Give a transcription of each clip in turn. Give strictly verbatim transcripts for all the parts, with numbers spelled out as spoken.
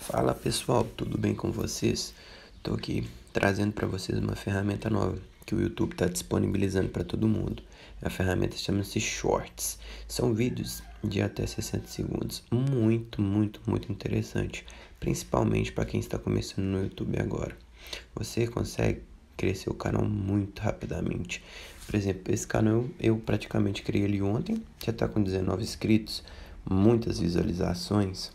Fala pessoal, tudo bem com vocês? Estou aqui trazendo para vocês uma ferramenta nova que o YouTube está disponibilizando para todo mundo. A ferramenta chama-se Shorts. São vídeos de até sessenta segundos. Muito, muito, muito interessante. Principalmente para quem está começando no YouTube agora. Você consegue crescer o canal muito rapidamente. Por exemplo, esse canal eu praticamente criei ele ontem. Já está com dezenove inscritos, muitas visualizações.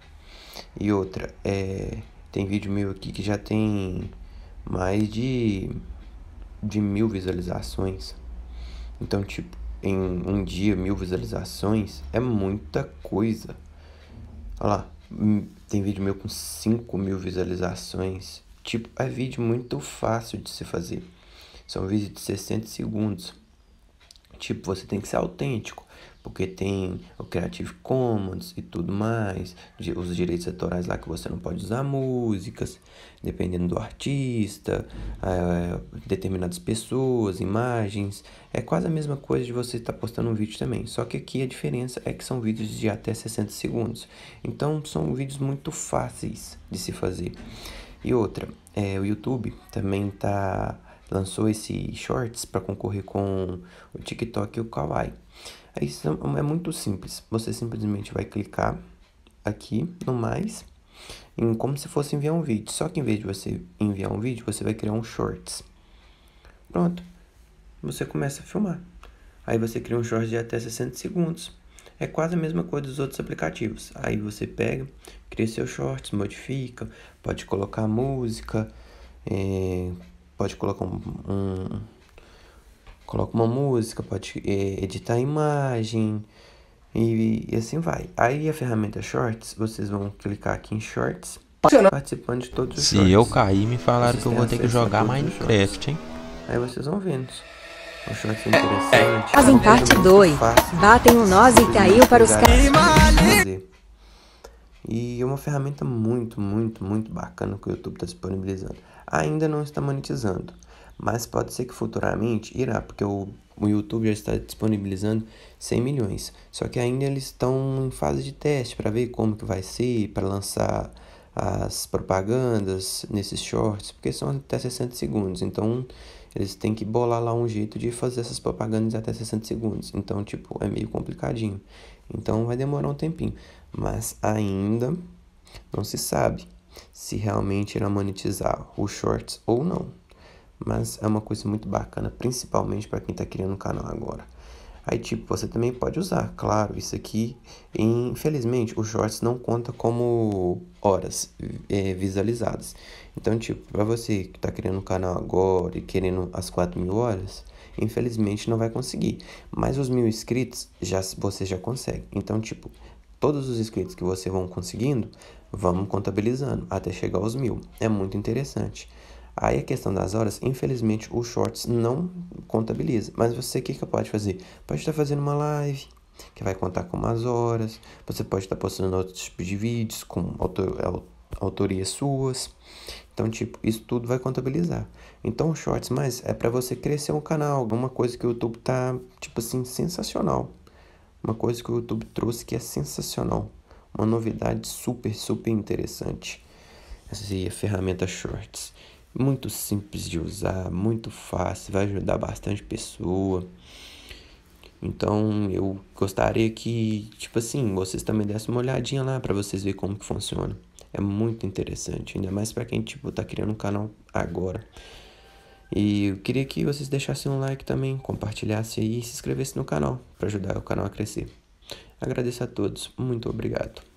E outra, é, tem vídeo meu aqui que já tem mais de, de mil visualizações. Então, tipo, em um dia, mil visualizações é muita coisa. Olha lá, tem vídeo meu com cinco mil visualizações. Tipo, é vídeo muito fácil de se fazer. São vídeos de sessenta segundos. Tipo, você tem que ser autêntico, porque tem o Creative Commons e tudo mais, os direitos autorais lá que você não pode usar músicas, dependendo do artista, é, determinadas pessoas, imagens. É quase a mesma coisa de você estar postando um vídeo também, só que aqui a diferença é que são vídeos de até sessenta segundos. Então, são vídeos muito fáceis de se fazer. E outra, é, o YouTube também tá... lançou esse Shorts para concorrer com o TikTok e o Kawaii. Aí é muito simples. Você simplesmente vai clicar aqui no mais, em como se fosse enviar um vídeo. Só que em vez de você enviar um vídeo, você vai criar um Shorts. Pronto. Você começa a filmar. Aí você cria um Shorts de até sessenta segundos. É quase a mesma coisa dos outros aplicativos. Aí você pega, cria seu Shorts, modifica, pode colocar música, é... pode colocar um, um coloca uma música, pode é, editar a imagem e, e assim vai. Aí a ferramenta Shorts, vocês vão clicar aqui em Shorts, participando de todos os Se Shorts. eu cair, me falaram Vocês que eu têm vou ter que acesso a jogar todos os Minecraft, hein? Aí vocês vão vendo. O Shorts é interessante. Fazem parte dois. Batem um nós e caiu para os caras. E é uma ferramenta muito, muito, muito bacana que o YouTube está disponibilizando. Ainda não está monetizando, mas pode ser que futuramente irá, porque o, o YouTube já está disponibilizando cem milhões. Só que ainda eles estão em fase de teste para ver como que vai ser, para lançar as propagandas nesses shorts, porque são até sessenta segundos. Então eles têm que bolar lá um jeito de fazer essas propagandas até sessenta segundos. Então, tipo, é meio complicadinho. Então vai demorar um tempinho, mas ainda não se sabe se realmente irá monetizar os shorts ou não. Mas é uma coisa muito bacana, principalmente para quem está criando um canal agora. Aí, tipo, você também pode usar, claro, isso aqui. Infelizmente, o shorts não conta como horas é, visualizadas. Então, tipo, para você que está criando um canal agora e querendo as quatro mil horas, infelizmente não vai conseguir. Mas os mil inscritos, já, você já consegue. Então, tipo, todos os inscritos que você vão conseguindo, vamos contabilizando até chegar aos mil. É muito interessante. Aí a questão das horas, infelizmente o Shorts não contabiliza. Mas você, o que, que pode fazer? Pode estar fazendo uma live, que vai contar com umas horas. Você pode estar postando outro tipo de vídeos, com autor, autorias suas. Então, tipo, isso tudo vai contabilizar. Então, o Shorts, mas é para você crescer um canal. Alguma coisa que o YouTube tá, tipo assim, sensacional. Uma coisa que o YouTube trouxe que é sensacional. Uma novidade super, super interessante. Essa é a ferramenta Shorts. Muito simples de usar, muito fácil, vai ajudar bastante pessoa. Então, eu gostaria que, tipo assim, vocês também dessem uma olhadinha lá para vocês verem como que funciona. É muito interessante, ainda mais para quem, tipo, tá criando um canal agora. E eu queria que vocês deixassem um like também, compartilhassem aí e se inscrevessem no canal para ajudar o canal a crescer. Agradeço a todos, muito obrigado.